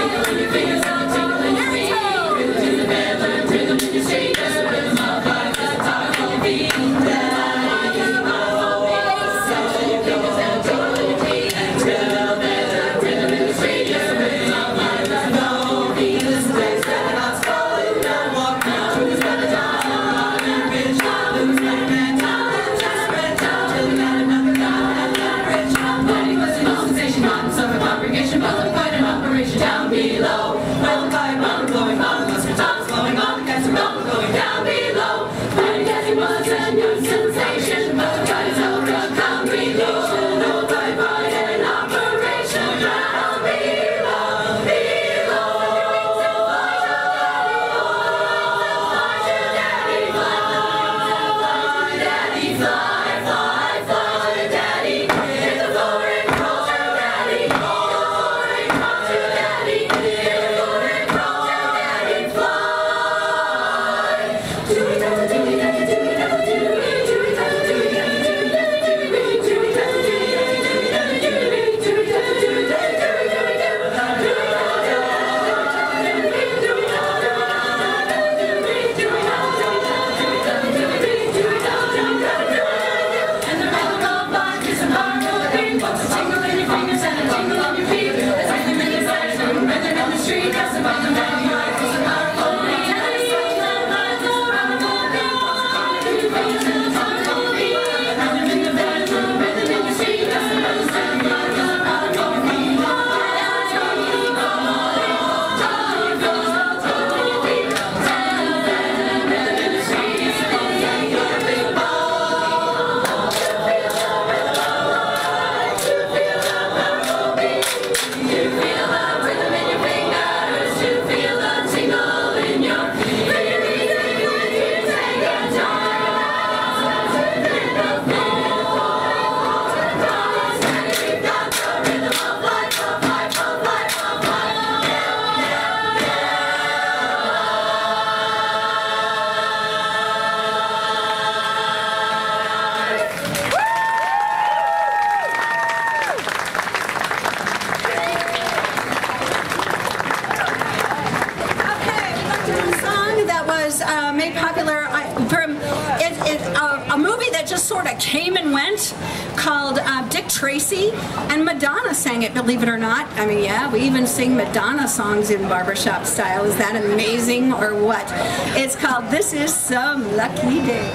Came and went, called Dick Tracy, and Madonna sang it, believe it or not. I mean, yeah, we even sing Madonna songs in barbershop style. Is that amazing or what? It's called This Is Some Lucky Day.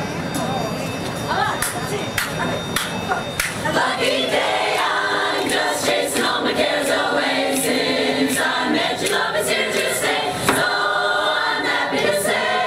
Lucky day, I'm just chasing all my cares away. Since I met you, love is here to stay. So I'm happy to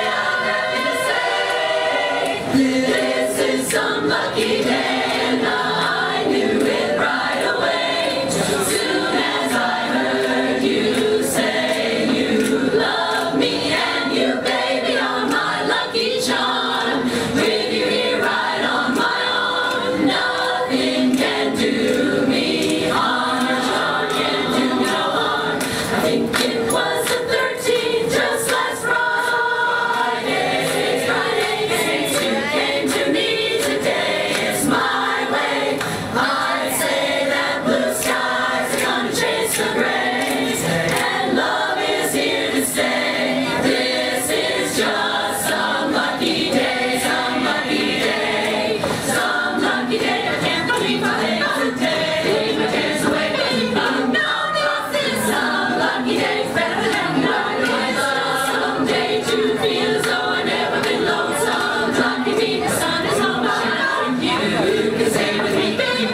say, this is some lucky day. And I knew it right away. Soon as I heard you say you love me, and you, baby, are my lucky charm. With you here right on my arm, nothing can do me harm. Your charm can do no harm. I think it was the 13th, just last Friday. Since you came to me today, it's my way. I say that blue skies are gonna chase the grays, and love is here to stay. This is just some lucky day, some lucky day, some lucky day. I can't believe I live today. Leave my cares away, baby. This is some lucky day. It's better than nothing. Someday to feel as though I've never been lonesome. Lucky me, the sun is on my mind. You can stay with me, baby.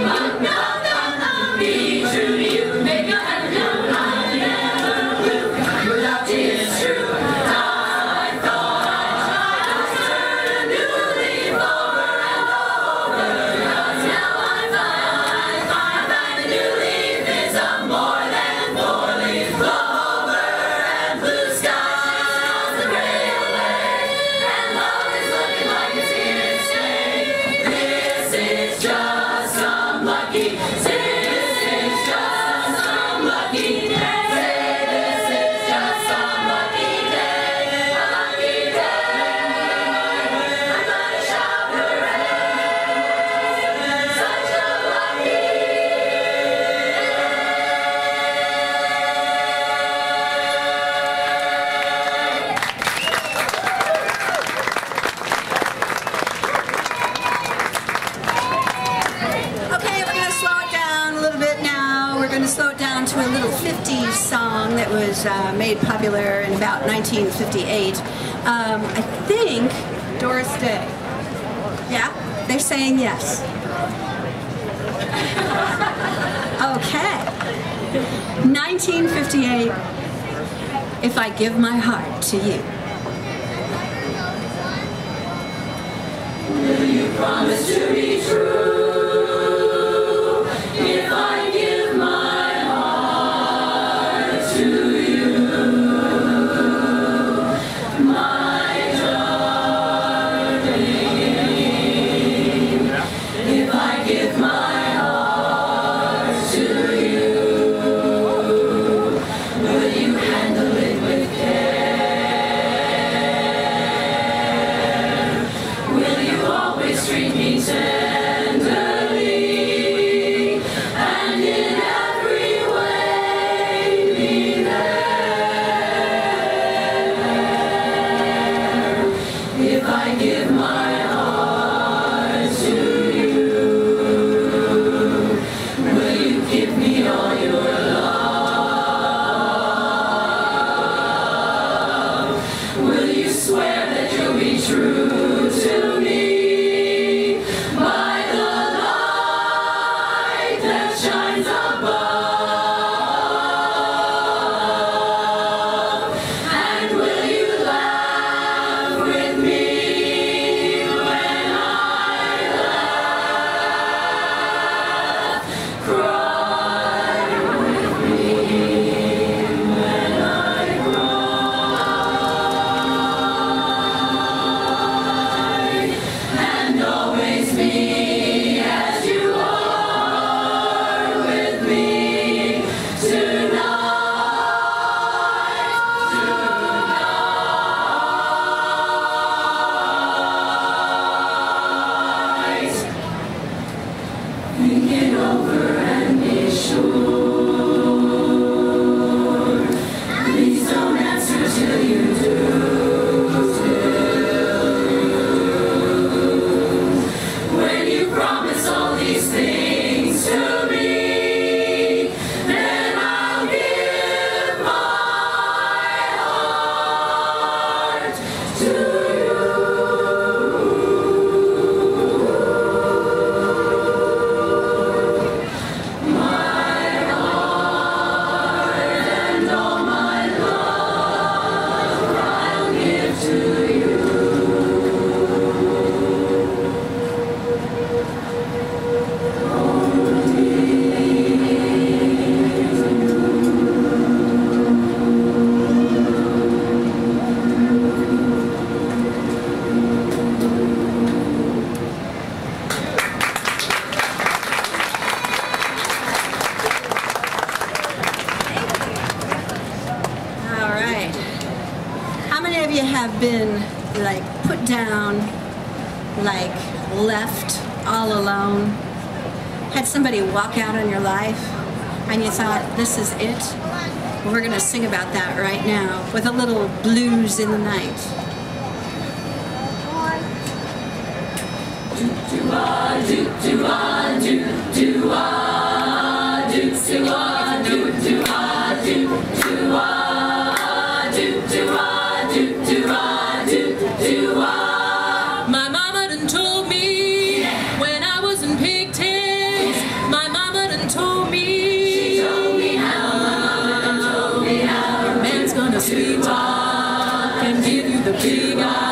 Be true to you, maybe I'll have to do. I never will. Your love is true. I thought I'd turn a new leaf over and over. 'Cause now I find a new leaf is a more than four-leaf clover. '60s song that was made popular in about 1958. I think Doris Day. Yeah, they're saying yes. Okay. 1958. If I give my heart to you. Will you promise to be true? If I give my heart to you, my darling. If I give my heart to you, will you handle it with care? Will you always treat me tenderly, and in every way be there? If I give my heart to you, will you give me all your love? Will you swear that you'll be true to me by the light that shines above? And will you laugh with me when I laugh? Cry with me when I cry, and always be as you are with me tonight. Think it over and be sure. Please don't answer till you do. When you promise all these things to me, then I'll give my heart to you. My heart and all my love I'll give to you. All right. How many of you have been like put down, like left all alone? Had somebody walk out on your life and you thought, this is it? Well, we're going to sing about that right now with a little blues in the night. Do-ah, do-ah, do-ah, do-ah, do-ah, do-ah, do-ah, do-ah, do-ah. My mama done told me when I was in pigtails. My mama done told me. She told me how, my mama done told me how. A man's gonna sweet talk and give you the big eye.